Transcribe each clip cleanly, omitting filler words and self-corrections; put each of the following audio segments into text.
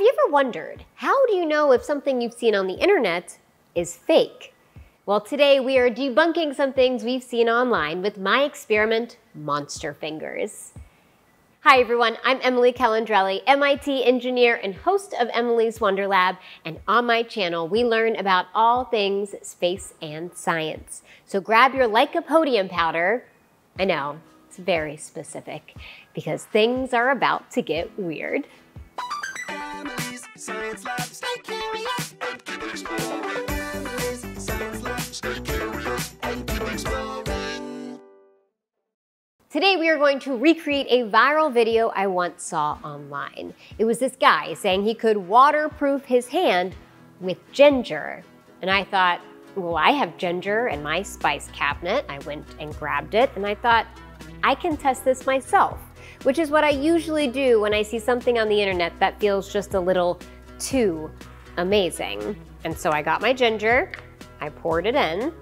Have you ever wondered, how do you know if something you've seen on the internet is fake? Well, today we are debunking some things we've seen online with my experiment, Monster Fingers. Hi everyone, I'm Emily Calandrelli, MIT engineer and host of Emily's Wonder Lab, and on my channel we learn about all things space and science. So grab your Lycopodium powder. I know, it's very specific, because things are about to get weird. Emily's Science Lab, stay curious and keep exploring. Emily's Science Lab, stay curious and keep exploring. Today we are going to recreate a viral video I once saw online. It was this guy saying he could waterproof his hand with ginger. And I thought, well, I have ginger in my spice cabinet. I went and grabbed it and I thought, I can test this myself, which is what I usually do when I see something on the internet that feels just a little too amazing. And so I got my ginger, I poured it in.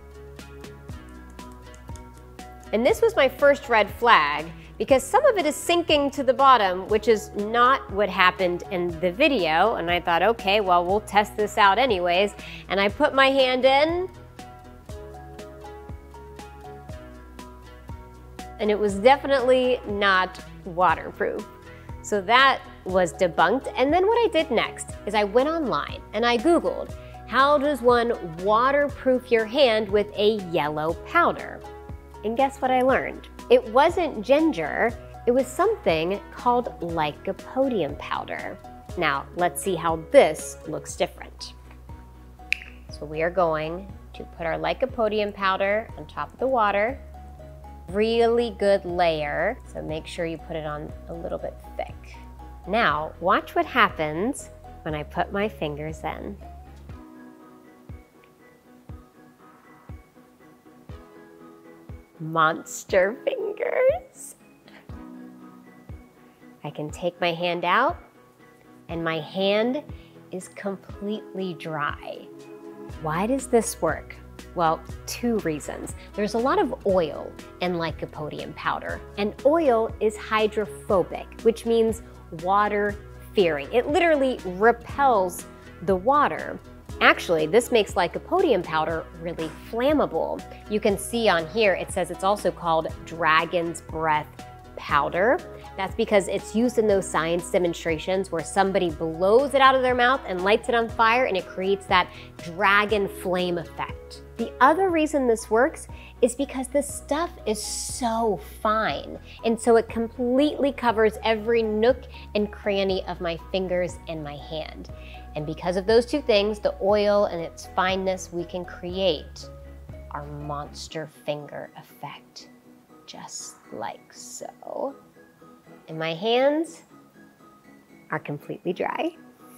And this was my first red flag because some of it is sinking to the bottom, which is not what happened in the video. And I thought, okay, well, we'll test this out anyways. And I put my hand in, and it was definitely not waterproof. So that was debunked. And then what I did next is I went online and I Googled, how does one waterproof your hand with a yellow powder? And guess what I learned? It wasn't ginger, it was something called Lycopodium powder. Now, let's see how this looks different. So we are going to put our Lycopodium powder on top of the water. Really good layer, so make sure you put it on a little bit thick. Now, watch what happens when I put my fingers in. Monster fingers. I can take my hand out, and my hand is completely dry. Why does this work? Well, two reasons. There's a lot of oil in Lycopodium powder, and oil is hydrophobic, which means water-fearing. It literally repels the water. Actually, this makes Lycopodium powder really flammable. You can see on here, it says it's also called dragon's breath powder. That's because it's used in those science demonstrations where somebody blows it out of their mouth and lights it on fire, and it creates that dragon flame effect. The other reason this works is because this stuff is so fine, and so it completely covers every nook and cranny of my fingers and my hand. And because of those two things, the oil and its fineness, we can create our monster finger effect, just like so. And my hands are completely dry.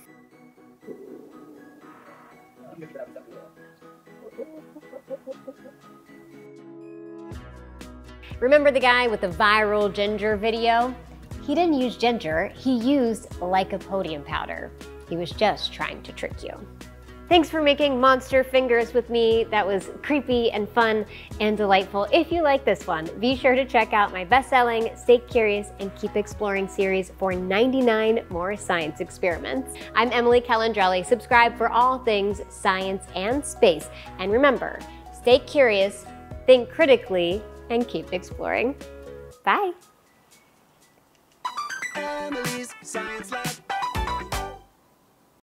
Remember the guy with the viral ginger video? He didn't use ginger, he used Lycopodium powder. He was just trying to trick you. Thanks for making monster fingers with me. That was creepy and fun and delightful. If you like this one, be sure to check out my best-selling Stay Curious and Keep Exploring series for 99 more science experiments. I'm Emily Calandrelli. Subscribe for all things science and space. And remember, stay curious, think critically, and keep exploring. Bye. Emily's Science Lab.